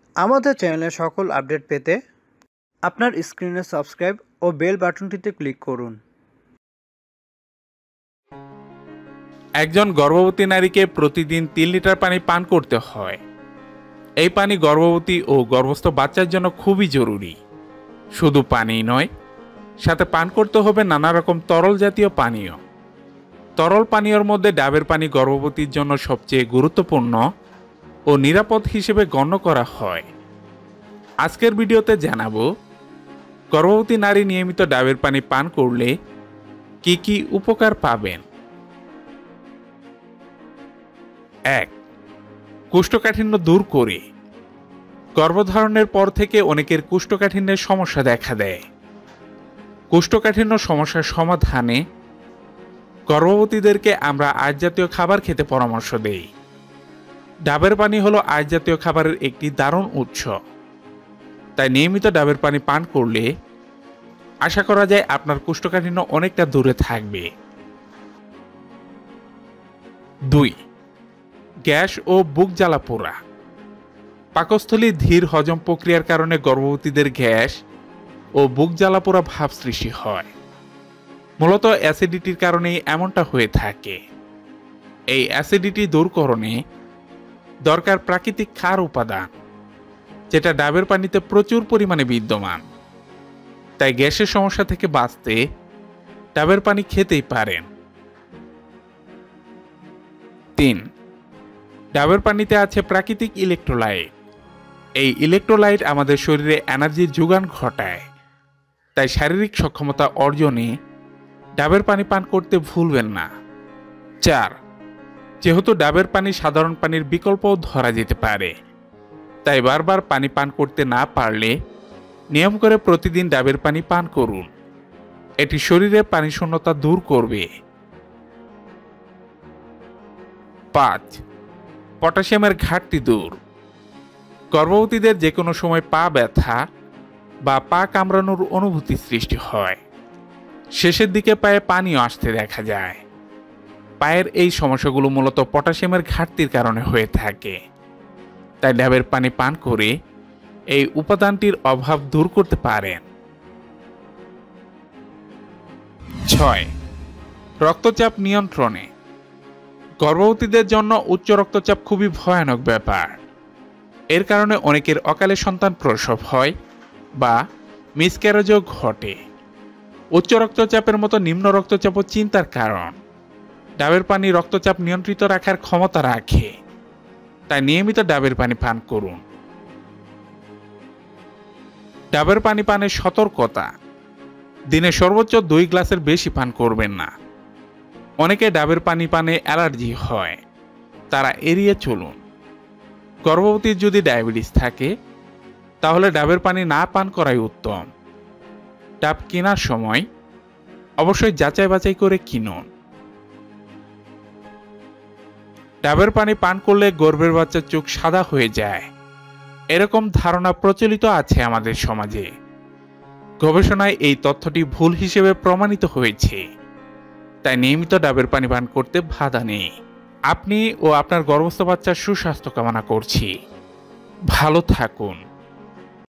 আমাদের চ্যানেলের সকল আপডেট পেতে আপনার স্ক্রিনে সাবস্ক্রাইব ও বেল বাটনটিতে ক্লিক করুন। একজন গর্ভবতী নারীকে প্রতিদিন 3 লিটার পানি পান করতে হয়। এই পানি গর্ভবতী ও গর্ভস্থ বাচ্চার জন্য খুবই জরুরি। শুধু পানিই নয়, সাথে পান করতে হবে নানা রকম তরল জাতীয় পানীয়। তরল পানীয়র মধ্যে ডাবের পানি গর্ভবতীর জন্য সবচেয়ে গুরুত্বপূর্ণ ও নিরাপদ হিসেবে গণ্য করা হয়। আজকের ভিডিওতে জানাবো গর্ভবতী নারী নিয়মিত ডাবের পানি পান করলে কি কি উপকার পাবেন। 1. কোষ্ঠকাঠিন্য দূর করে। গর্ভধারণের পর থেকে অনেকের কোষ্ঠকাঠিন্যের সমস্যা দেখা দেয়। কোষ্ঠকাঠিন্য সমস্যার সমাধানে গর্ভবতীদেরকে আমরা আঁশ জাতীয় খাবার খেতে পরামর্শ দেই। ডাবের পানি হলো আঁশ জাতীয় খাবারের একটি দারুণ উৎস। তাই নিয়মিত ডাবের পানি পান করলে আশা করা যায় আপনার কোষ্ঠকাঠিন্য অনেকটা দূরে থাকবে। 2. গ্যাস ও বুক জ্বালা পোড়া। পাকস্থলীর ধীর হজম প্রক্রিয়ার কারণে গর্ভবতীদের গ্যাস ও বুক জ্বালা পোড়া ভাব সৃষ্টি হয়। মূলত অ্যাসিডিটির কারণেই এমনটা হয়ে থাকে। এই অ্যাসিডিটি দূরকরণে দরকার প্রাকৃতিক ক্ষার উপাদান, যেটা ডাবের পানিতে প্রচুর পরিমাণে বিদ্যমান। তাই গ্যাসের সমস্যা থেকে বাঁচতে ডাবের পানি খেতেই পারেন। 3. ডাবের পানিতে আছে প্রাকৃতিক ইলেকট্রোলাইট। এই ইলেকট্রোলাইট আমাদের শরীরে এনার্জির যোগান ঘটায়। তাই শারীরিক সক্ষমতা অর্জনে ডাবের পানি পান করতে ভুলবেন না। 4. যেহেতু ডাবের পানি সাধারণ পানির বিকল্পও ধরা যেতে পারে, তাই বারবার পানি পান করতে না পারলে নিয়ম করে প্রতিদিন ডাবের পানি পান করুন। এটি শরীরে পানি শূন্যতা দূর করবে। 5. পটাশিয়ামের ঘাটতি দূর। গর্ভবতীদের যে কোনো সময় পা ব্যথা বা পা কামড়ানোর অনুভূতি সৃষ্টি হয়। শেষের দিকে পায়ে পানিও আসতে দেখা যায়। পায়ের এই সমস্যাগুলো মূলত পটাশিয়ামের ঘাটতির কারণে হয়ে থাকে। তাই ডাবের পানি পান করে এই উপাদানটির অভাব দূর করতে পারেন। 6. রক্তচাপ নিয়ন্ত্রণে। গর্ভবতীদের জন্য উচ্চ রক্তচাপ খুবই ভয়ানক ব্যাপার। এর কারণে অনেকের অকালে সন্তান প্রসব হয় বা মিসক্যারেজও ঘটে। উচ্চ রক্তচাপের মতো নিম্ন রক্তচাপও চিন্তার কারণ। ডাবের পানি রক্তচাপ নিয়ন্ত্রিত রাখার ক্ষমতা রাখে। তাই নিয়মিত ডাবের পানি পান করুন। ডাবের পানি পানের সতর্কতা: দিনে সর্বোচ্চ 2 গ্লাসের বেশি পান করবেন না। অনেকে ডাবের পানি পানে অ্যালার্জি হয়, তারা এড়িয়ে চলুন। গর্ভবতীর যদি ডায়াবেটিস থাকে তাহলে ডাবের পানি না পান করাই উত্তম। ডাব কেনার সময় অবশ্যই যাচাই বাছাই করে কিনুন। ডাবের পানি পান করলে গর্ভের বাচ্চার চোখ সাদা হয়ে যায়, এরকম ধারণা প্রচলিত আছে আমাদের সমাজে। গবেষণায় এই তথ্যটি ভুল হিসেবে প্রমাণিত হয়েছে। তাই নিয়মিত ডাবের পানি পান করতে বাধা নেই। আপনি ও আপনার গর্ভস্থ বাচ্চার সুস্বাস্থ্য কামনা করছি। ভালো থাকুন।